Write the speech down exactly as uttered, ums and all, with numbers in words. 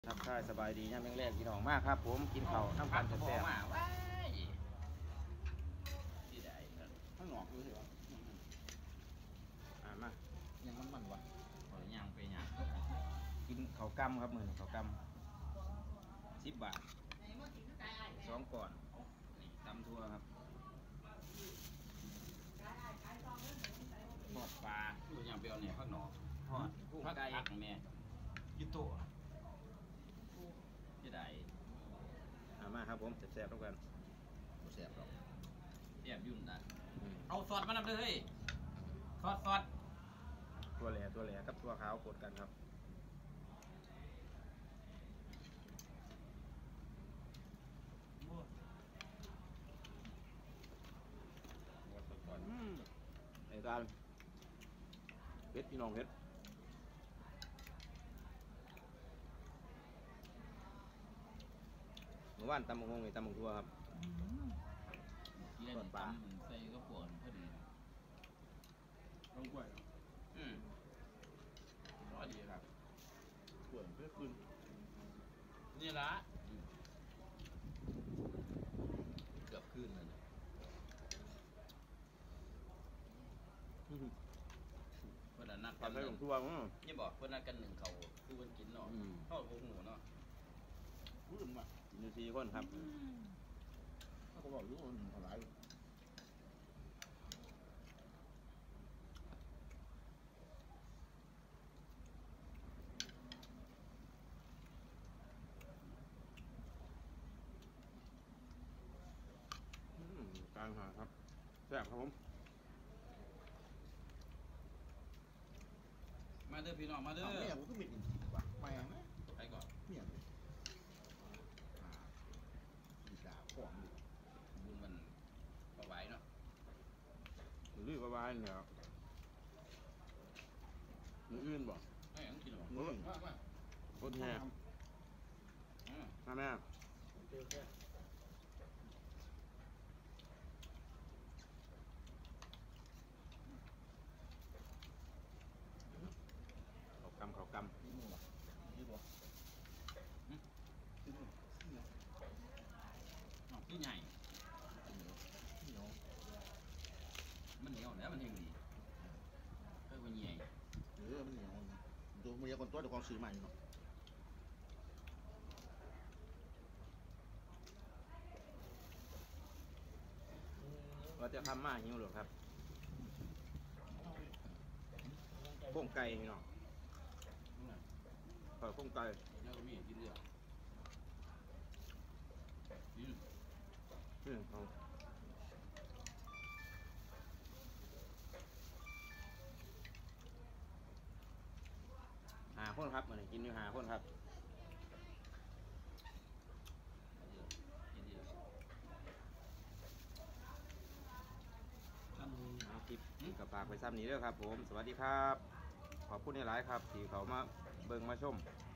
ทักทายสบายดีนะแม่งแรกพี่น้องมากครับผมกินข้าวน้ำกันแซ่บมาว้ายที่ใดครับข้างนอกดูสิวะอ่ามายังมันมันวะขอย่างไปย่างกินข้าวกำครับมือนี้ข้าวกำสิบบาทสองก่อนนี่ตำทั่วครับทอดปลาอยู่อย่างเดียวเนี่ยข้างนอกทอดกุ้งผักไก่ผักเนี่ยยูโตะที่ใดอ่ามาครับผมแซ่บๆทุกกันบ่แสบหรอกเรียบยุ่นได้อืมเอาซอสมานำเลยเฮ้ยซอสซอสตัวแหล่ตัวแหล่กับตัวขาวกดกันครับซอสซอสอืมในการเผ็ดพี่น้องเผ็ดเมื่อวานตำมะงงนี่ตำมะทั่วครับที่ได้ตำมันใส่ก็ปวดพอดีลงกล้วยอืมพอดีครับกล้วยเพื่อคืนนี่ละเกือบคืนเลยนะอืมเพื่อนนัดตำใส่ของทั่วมั้งนี่บอกเพื่อนนัดกันหนึ่งเขาคือวันกินเนาะอืมเข้าโอ้โหเนาะคืนว่ะกินอยู่สี่คนครับถ้าเขาบอกรู้ว่ามันอะไรอืมกลางหาครับแซ่บครับผมมาเด้อพี่น้องมาเด้อเอาไม่อยากกูต้องมีอีกทีว่ะไม่เอาไหมไปก่อนไม่อยากเลยอ่าอีกาของอยู่บุญมันพอไหวเนาะรีบไปบ้านเนี่ยมืออื่นบ่ไม่อยากกินหรอกนี่มามาคนแห่อืมมาแม่โอเคโอเคเขากำเขากนี่มึงวะนี่ตัวนี่มึงนี่เนาะอ๋อพี่ใหญ่นี่เนาะมันเหนียวแล้วมันเฮงดีเออมันใหญ่เออมันเหนียวดูมึงอยากคนตัวเดี๋ยวความซื้อใหม่เนาะำเราจะทำมาหิวหรอครับโค้งไก่พี่น้องขอโค้งไก่แล้วก็มีกินเรือกินนี่เขาหาคนครับมันกินอยู่หาคนครับกินเรือท่านมึงเอาคลิปกับฝากไปซ้ำนี้ด้วยครับผม สวัสดีครับ ขอบคุณในหลายๆครับที่เขามาเบิ่งมาชม